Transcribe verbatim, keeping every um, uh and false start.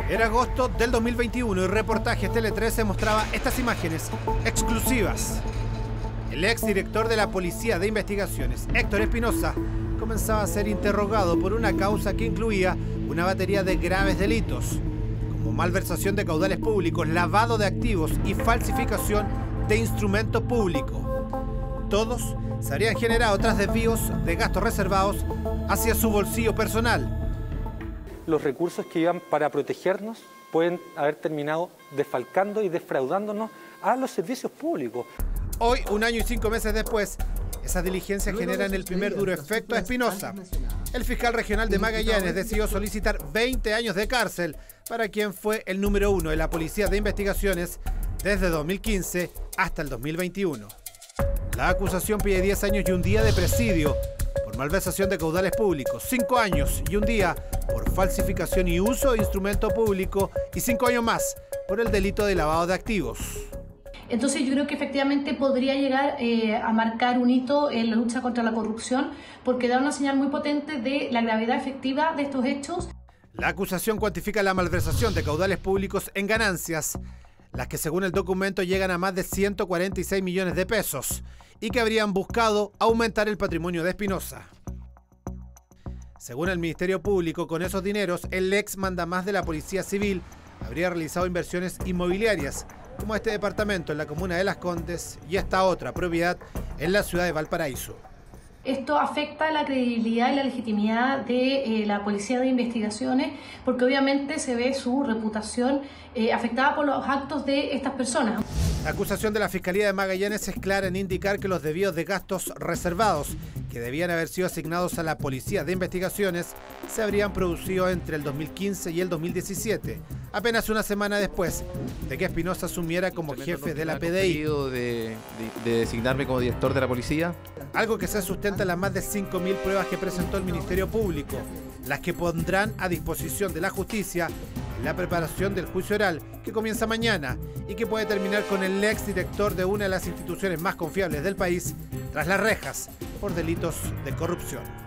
Era agosto del dos mil veintiuno y Reportajes Tele trece mostraba estas imágenes exclusivas. El exdirector de la Policía de Investigaciones, Héctor Espinosa, comenzaba a ser interrogado por una causa que incluía una batería de graves delitos, como malversación de caudales públicos, lavado de activos y falsificación de instrumento público. Todos se habrían generado tras desvíos de gastos reservados hacia su bolsillo personal. Los recursos que iban para protegernos pueden haber terminado desfalcando y defraudándonos a los servicios públicos. Hoy, un año y cinco meses después, esas diligencias generan el primer duro efecto a Espinosa. El fiscal regional de Magallanes decidió solicitar veinte años de cárcel para quien fue el número uno de la Policía de Investigaciones desde dos mil quince hasta el dos mil veintiuno. La acusación pide diez años y un día de presidio por malversación de caudales públicos, cinco años y un día por falsificación y uso de instrumento público y cinco años más por el delito de lavado de activos. Entonces yo creo que efectivamente podría llegar eh, a marcar un hito en la lucha contra la corrupción, porque da una señal muy potente de la gravedad efectiva de estos hechos. La acusación cuantifica la malversación de caudales públicos en ganancias, las que según el documento llegan a más de ciento cuarenta y seis millones de pesos y que habrían buscado aumentar el patrimonio de Espinosa. Según el Ministerio Público, con esos dineros, el ex mandamás de la Policía Civil habría realizado inversiones inmobiliarias, como este departamento en la comuna de Las Condes y esta otra propiedad en la ciudad de Valparaíso. Esto afecta la credibilidad y la legitimidad de eh, la Policía de Investigaciones, porque obviamente se ve su reputación eh, afectada por los actos de estas personas. La acusación de la Fiscalía de Magallanes es clara en indicar que los desvíos de gastos reservados, que debían haber sido asignados a la Policía de Investigaciones, se habrían producido entre el dos mil quince y el dos mil diecisiete, apenas una semana después de que Espinosa asumiera como jefe de la P D I. De, de, de designarme como director de la policía. Algo que se sustenta en las más de cinco mil pruebas que presentó el Ministerio Público, las que pondrán a disposición de la justicia en la preparación del juicio oral que comienza mañana y que puede terminar con el exdirector de una de las instituciones más confiables del país tras las rejas por delitos de corrupción.